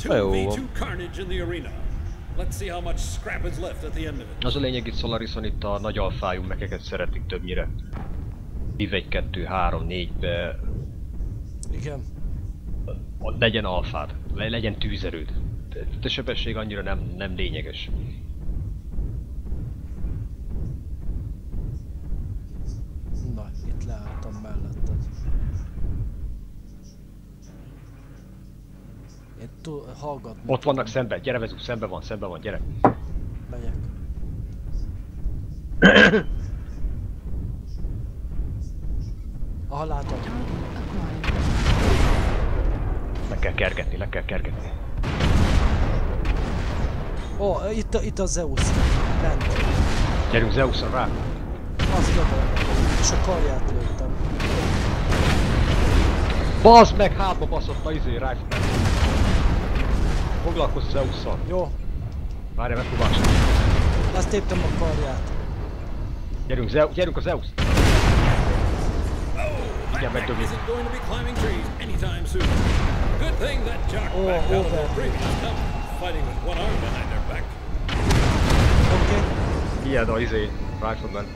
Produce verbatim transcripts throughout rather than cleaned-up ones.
two v two carnage in the arena. Let's see how much scrap is left at the end of it. Az a lényeg itt Solarison, itt a nagy alfájú mekeket szeretik többnyire. Div egy, kettő, három, négybe. Igen. Legyen alfád, le, legyen tűzerőd. A sebesség annyira nem, nem lényeges. Na, itt leálltam melletted. Én túl, hallgatni. Ott vannak szemben, gyere Vezú, szemben van, szemben van, gyere. Megyek. Aha, látom. Le kell kergetni, le kell kergetni. Ó, oh, itt, a, itt a Zeus. Bent. Gyerünk Zeuson rá! Azt dobom. És a karját lőttem. Bazd meg, hátba baszott a izé, Rifleman. Foglalkozz Zeusszal. Jó. Várjál, megpróbálsz. Lesztéptem a karját. Gyerünk, Zeu gyerünk a Zeus! Igen, megdöglik. Isn't going to be climbing trees anytime soon. Good thing that Jock Oh, backed out of over. the previous cup, fighting with one arm behind their back. Oké. Okay. Ilyed a izé, Rifleman.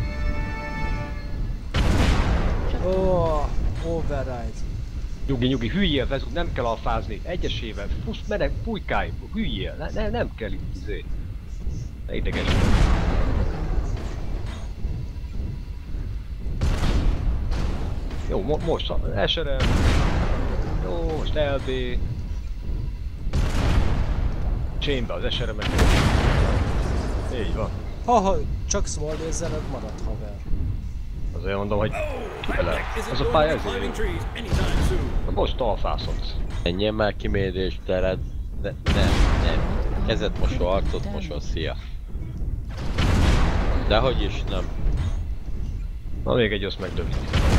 Ó, oh, override. Nyugi, nyugi, hülyél, Vezú, nem kell alfázni. Egyesével, fuss, menek, fújkálj, hülyél, ne, ne, nem kell itt izé. Ne ideges. Jó, mo most es er em. Jó, most el bé. Chainbe az es er emet. Így van. Haha, csak small lasered maradt haver. Azért mondom, hogy bele. Isn't Az a going pálya to be climbing ezért. trees anytime soon. Na most alfászodsz. Menjél már ki mérés tered. De nem, nem. Kezet mosó, arcot mosó, szia. Dehogy is nem. Na még egy, azt megdöblik.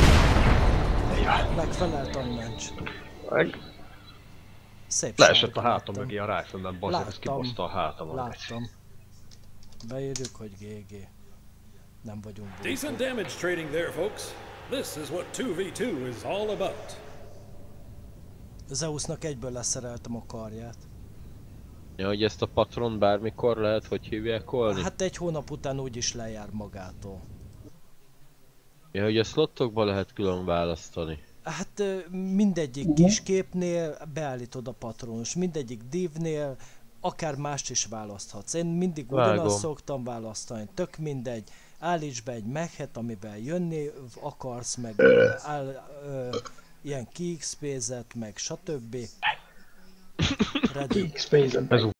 Megfelelt a mencs. Meg Szép leesett a sárga hátam lettem. mögé a Rifleman, bazd, ez Láttam. kibaszta a hátamon. Láttam. Beírjuk, hogy gé gé. Nem vagyunk bújtók. Decent damage trading there, folks. This is what two v two is all about. Zeusnak egyből leszereltem a karját. Ja, hogy ezt a patron bármikor lehet, hogy hívják olni? Hát egy hónap után úgyis lejár magától. Ja, hogy a slottokba lehet külön választani. Hát ö, mindegyik kisképnél beállítod a patronus, mindegyik divnél akár mást is választhatsz. Én mindig Vágom. ugyanazt szoktam választani, tök mindegy. Állíts be egy mehet, amivel jönni akarsz, meg ö, áll, ö, ilyen kiixpézet, meg stb. Ready. Space